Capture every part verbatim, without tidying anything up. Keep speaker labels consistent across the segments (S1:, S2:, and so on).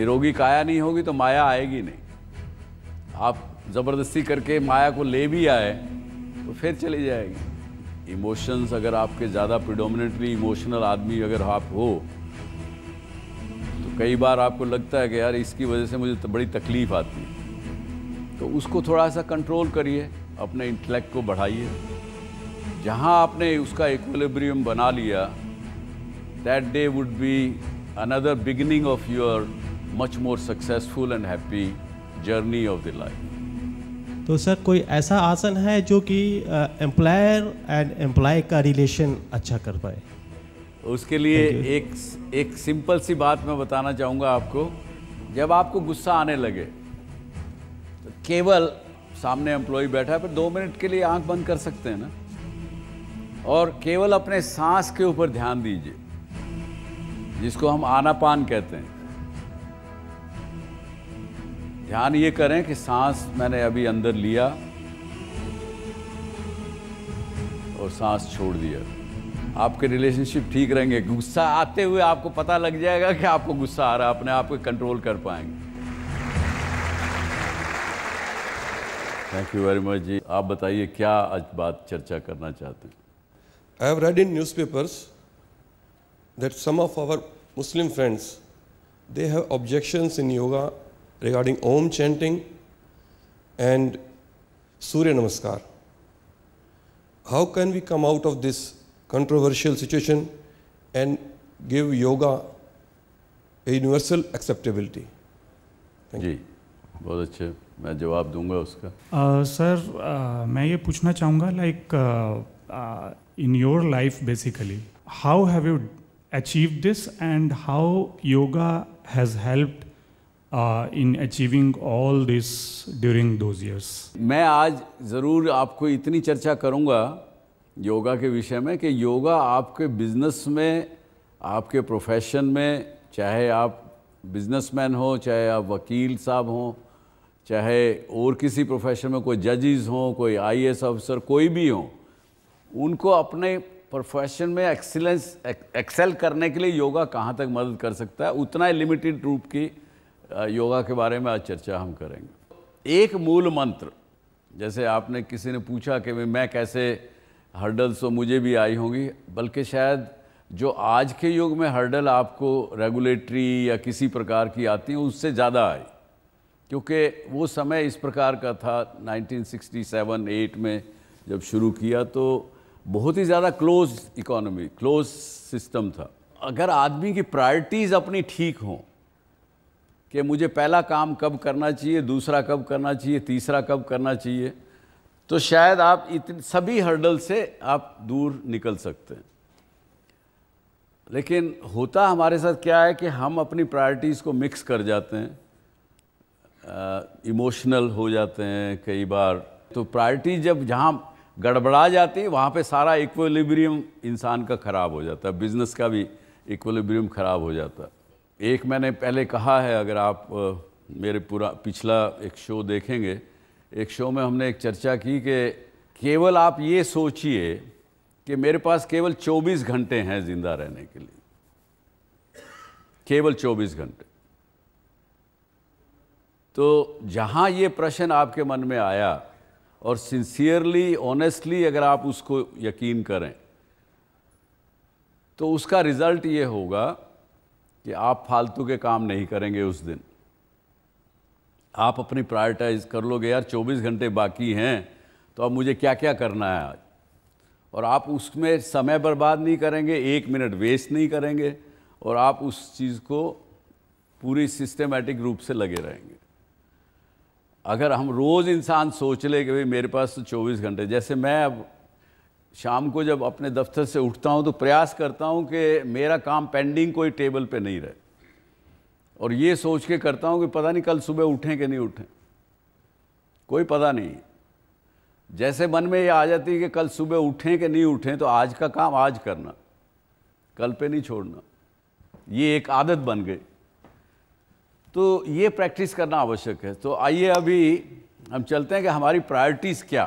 S1: निरोगी काया नहीं होगी तो माया आएगी नहीं। आप ज़बरदस्ती करके माया को ले भी आए तो फिर चली जाएगी। इमोशंस अगर आपके ज़्यादा प्रिडोमिनेटली इमोशनल आदमी अगर आप हो तो कई बार आपको लगता है कि यार इसकी वजह से मुझे तो बड़ी तकलीफ़ आती है, तो उसको थोड़ा सा कंट्रोल करिए, अपने इंटेलेक्ट को बढ़ाइए। जहाँ आपने उसका इक्विलिब्रियम बना लिया, that day would be another beginning of your much more successful and happy journey of the life.
S2: तो सर कोई ऐसा आसन है जो कि एम्प्लॉयर एंड एम्प्लॉय का रिलेशन अच्छा कर पाए?
S1: उसके लिए एक एक सिंपल सी बात मैं बताना चाहूँगा आपको। जब आपको गुस्सा आने लगे तो केवल सामने एम्प्लॉय बैठा है पर दो मिनट के लिए आंख बंद कर सकते हैं ना, और केवल अपने सांस के ऊपर ध्यान दीजिए, जिसको हम आनापान कहते हैं। ध्यान ये करें कि सांस मैंने अभी अंदर लिया और सांस छोड़ दिया। आपके रिलेशनशिप ठीक रहेंगे। गुस्सा आते हुए आपको पता लग जाएगा कि आपको गुस्सा आ रहा है, अपने आप को कंट्रोल कर पाएंगे। थैंक यू वेरी मच जी। आप बताइए क्या आज बात चर्चा करना चाहते हैं?
S3: I have read in newspapers that some of our Muslim friends, they have objections in yoga regarding Om chanting and Surya Namaskar. How can we come out of this controversial situation and give yoga a universal acceptability? Thank
S1: जी, बहुत अच्छे, मैं जवाब दूंगा उसका।
S4: uh, sir uh, मैं ये पूछना चाहूँगा like in your life basically, how have you achieved this and how yoga has helped uh, in achieving all this during those years?
S1: मैं आज ज़रूर आपको इतनी चर्चा करूँगा योगा के विषय में कि योगा आपके बिजनेस में, आपके प्रोफेशन में, चाहे आप बिजनेसमैन हो, चाहे आप वकील साहब हों, चाहे और किसी प्रोफेशन में कोई जजेस हों, कोई आई ए एस ऑफिसर, कोई भी हों, उनको अपने प्रोफेशन में एक्सीलेंस एक्सेल करने के लिए योगा कहाँ तक मदद कर सकता है, उतना ही लिमिटेड रूप की योगा के बारे में आज चर्चा हम करेंगे। एक मूल मंत्र, जैसे आपने किसी ने पूछा कि मैं कैसे, हर्डल्स तो मुझे भी आई होंगी, बल्कि शायद जो आज के युग में हर्डल आपको रेगुलेटरी या किसी प्रकार की आती हैं उससे ज़्यादा आई, क्योंकि वो समय इस प्रकार का था नाइनटीन सिक्सटी सेवन एट में जब शुरू किया तो बहुत ही ज़्यादा क्लोज इकोनॉमी, क्लोज सिस्टम था। अगर आदमी की प्रायोरिटीज़ अपनी ठीक हों कि मुझे पहला काम कब करना चाहिए, दूसरा कब करना चाहिए, तीसरा कब करना चाहिए, तो शायद आप इतने सभी हर्डल से आप दूर निकल सकते हैं। लेकिन होता हमारे साथ क्या है कि हम अपनी प्रायोरिटीज़ को मिक्स कर जाते हैं, इमोशनल हो जाते हैं कई बार। तो प्रायोरिटी जब जहाँ गड़बड़ा जाती है वहाँ पे सारा इक्विलिब्रियम इंसान का ख़राब हो जाता है, बिज़नेस का भी इक्विलिब्रियम ख़राब हो जाता है। एक मैंने पहले कहा है, अगर आप मेरे पूरा पिछला एक शो देखेंगे, एक शो में हमने एक चर्चा की कि केवल आप ये सोचिए कि मेरे पास केवल चौबीस घंटे हैं ज़िंदा रहने के लिए, केवल चौबीस घंटे। तो जहाँ ये प्रश्न आपके मन में आया और सिंसियरली, ऑनेस्टली अगर आप उसको यकीन करें, तो उसका रिज़ल्ट ये होगा कि आप फालतू के काम नहीं करेंगे उस दिन। आप अपनी प्रायोरिटाइज कर लोगे, यार चौबीस घंटे बाकी हैं तो अब मुझे क्या क्या करना है आज, और आप उसमें समय बर्बाद नहीं करेंगे, एक मिनट वेस्ट नहीं करेंगे, और आप उस चीज़ को पूरी सिस्टमेटिक रूप से लगे रहेंगे। अगर हम रोज़ इंसान सोच ले कि भाई मेरे पास तो चौबीस घंटे, जैसे मैं अब शाम को जब अपने दफ्तर से उठता हूँ तो प्रयास करता हूँ कि मेरा काम पेंडिंग कोई टेबल पे नहीं रहे, और ये सोच के करता हूँ कि पता नहीं कल सुबह उठें कि नहीं उठें, कोई पता नहीं। जैसे मन में ये आ जाती है कि कल सुबह उठें कि नहीं उठें, तो आज का काम आज करना, कल पे नहीं छोड़ना, ये एक आदत बन गई। तो ये प्रैक्टिस करना आवश्यक है। तो आइए अभी हम चलते हैं कि हमारी प्रायोरिटीज़ क्या,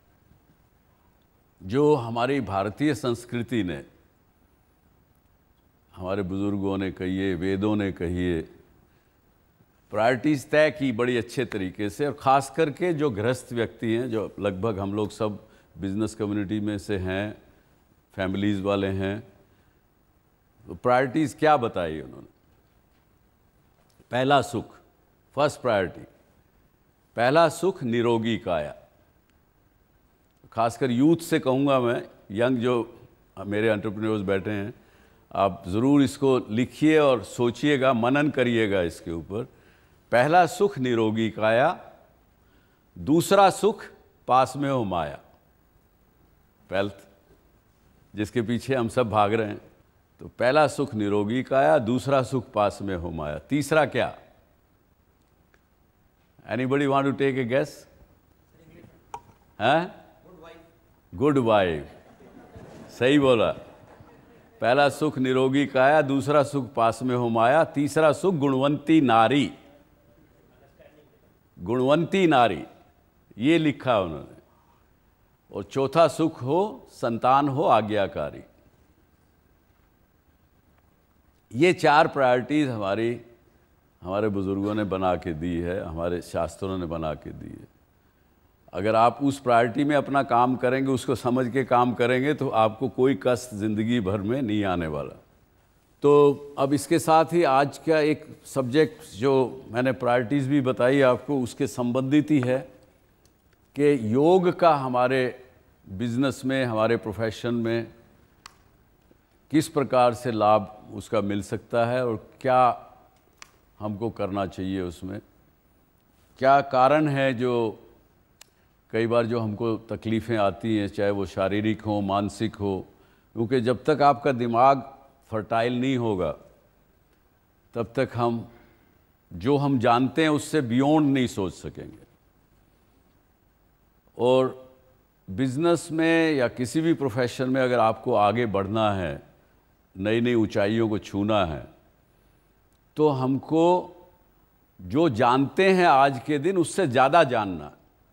S1: जो हमारी भारतीय संस्कृति ने, हमारे बुज़ुर्गों ने कहिए, वेदों ने कहिए, प्रायोरिटीज़ तय की बड़ी अच्छे तरीके से, और ख़ास करके जो गृहस्थ व्यक्ति हैं, जो लगभग हम लोग सब बिज़नेस कम्युनिटी में से हैं, फैमिलीज़ वाले हैं, तो प्रायोरिटीज़ क्या बताई उन्होंने? पहला सुख, फर्स्ट प्रायोरिटी, पहला सुख निरोगी काया। खासकर यूथ से कहूँगा मैं, यंग जो मेरे एंटरप्रेन्योर्स बैठे हैं, आप ज़रूर इसको लिखिए और सोचिएगा, मनन करिएगा इसके ऊपर। पहला सुख निरोगी काया, दूसरा सुख पास में हो माया, वेल्थ जिसके पीछे हम सब भाग रहे हैं। तो पहला सुख निरोगी काया, दूसरा सुख पास में हो माया, तीसरा क्या? Anybody want to take a guess? हैं? गुड वाइफ, सही बोला। पहला सुख निरोगी काया, दूसरा सुख पास में हो माया, तीसरा सुख गुणवंती नारी, गुणवंती नारी, ये लिखा उन्होंने। और चौथा सुख हो संतान हो आज्ञाकारी। ये चार प्रायोरिटीज़ हमारी हमारे बुज़ुर्गों ने बना के दी है, हमारे शास्त्रों ने बना के दी है। अगर आप उस प्रायोरिटी में अपना काम करेंगे, उसको समझ के काम करेंगे, तो आपको कोई कष्ट ज़िंदगी भर में नहीं आने वाला। तो अब इसके साथ ही आज का एक सब्जेक्ट जो मैंने प्रायोरिटीज़ भी बताई आपको, उसके संबंधित ही है कि योग का हमारे बिज़नेस में, हमारे प्रोफेशन में किस प्रकार से लाभ उसका मिल सकता है और क्या हमको करना चाहिए उसमें, क्या कारण है जो कई बार जो हमको तकलीफ़ें आती हैं, चाहे वो शारीरिक हो, मानसिक हो, क्योंकि जब तक आपका दिमाग फर्टाइल नहीं होगा तब तक हम जो हम जानते हैं उससे बियॉन्ड नहीं सोच सकेंगे। और बिज़नेस में या किसी भी प्रोफेशन में अगर आपको आगे बढ़ना है, नई नई ऊंचाइयों को छूना है, तो हमको जो जानते हैं आज के दिन उससे ज़्यादा जानना।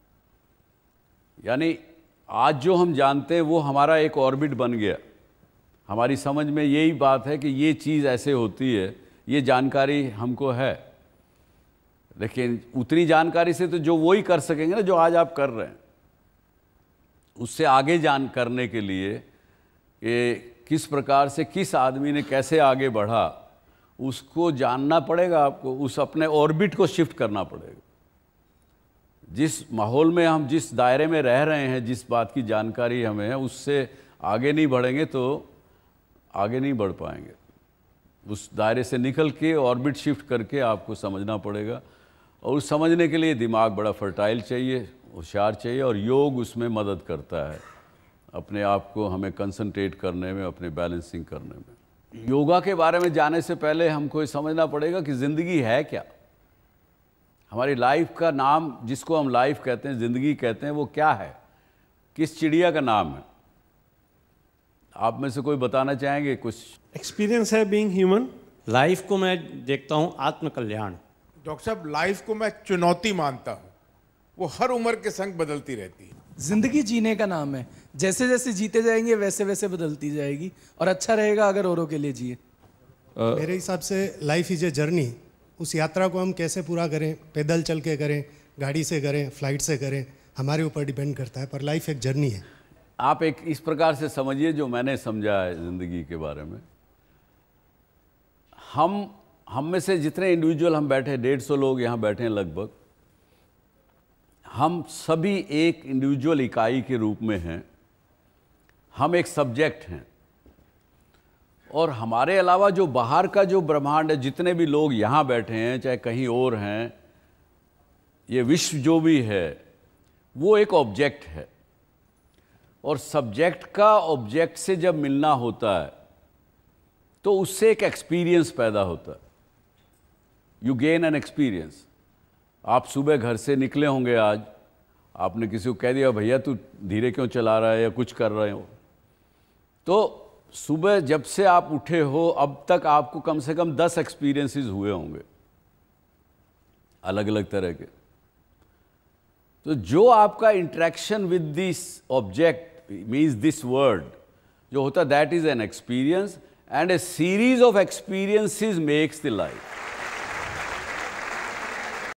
S1: यानी आज जो हम जानते हैं वो हमारा एक ऑर्बिट बन गया। हमारी समझ में यही बात है कि ये चीज़ ऐसे होती है, ये जानकारी हमको है, लेकिन उतनी जानकारी से तो जो वो ही कर सकेंगे ना जो आज आप कर रहे हैं। उससे आगे जान करने के लिए कि किस प्रकार से किस आदमी ने कैसे आगे बढ़ा, उसको जानना पड़ेगा आपको, उस अपने ऑर्बिट को शिफ्ट करना पड़ेगा। जिस माहौल में हम, जिस दायरे में रह रहे हैं, जिस बात की जानकारी हमें है, उससे आगे नहीं बढ़ेंगे तो आगे नहीं बढ़ पाएंगे। उस दायरे से निकल के ऑर्बिट शिफ्ट करके आपको समझना पड़ेगा, और उस समझने के लिए दिमाग बड़ा फर्टाइल चाहिए, होशियार चाहिए, और योग उसमें मदद करता है अपने आप को हमें कंसंट्रेट करने में, अपने बैलेंसिंग करने में। योगा के बारे में जाने से पहले हमको ये समझना पड़ेगा कि ज़िंदगी है क्या। हमारी लाइफ का नाम, जिसको हम लाइफ कहते हैं, ज़िंदगी कहते हैं, वो क्या है, किस चिड़िया का नाम है? आप में से कोई बताना चाहेंगे कुछ?
S2: एक्सपीरियंस है बीइंग ह्यूमन।
S5: लाइफ को मैं देखता हूँ आत्मकल्याण।
S6: डॉक्टर साहब, लाइफ को मैं चुनौती मानता हूँ, वो हर उम्र के संग बदलती रहती है।
S7: जिंदगी जीने का नाम है, जैसे जैसे जीते जाएंगे वैसे वैसे बदलती जाएगी, और अच्छा रहेगा अगर औरों के लिए जिए।
S8: मेरे हिसाब से लाइफ इज ए जर्नी। उस यात्रा को हम कैसे पूरा करें, पैदल चल के करें, गाड़ी से करें, फ्लाइट से करें, हमारे ऊपर डिपेंड करता है, पर लाइफ एक जर्नी है।
S1: आप एक इस प्रकार से समझिए जो मैंने समझा है ज़िंदगी के बारे में। हम हम में से जितने इंडिविजुअल हम बैठे, डेढ़ सौ लोग यहाँ बैठे हैं लगभग, हम सभी एक इंडिविजुअल इकाई के रूप में हैं। हम एक सब्जेक्ट हैं, और हमारे अलावा जो बाहर का जो ब्रह्मांड है, जितने भी लोग यहाँ बैठे हैं चाहे कहीं और हैं, ये विश्व जो भी है वो एक ऑब्जेक्ट है। और सब्जेक्ट का ऑब्जेक्ट से जब मिलना होता है तो उससे एक एक्सपीरियंस पैदा होता है। You gain an experience. आप सुबह घर से निकले होंगे, आज आपने किसी को कह दिया भैया तू धीरे क्यों चला रहा है या कुछ कर रहे हो, तो सुबह जब से आप उठे हो अब तक आपको कम से कम दस एक्सपीरियंसेस हुए होंगे अलग अलग तरह के। तो जो आपका interaction with this object means this word जो होता है, that is an experience, and a series of experiences makes the life.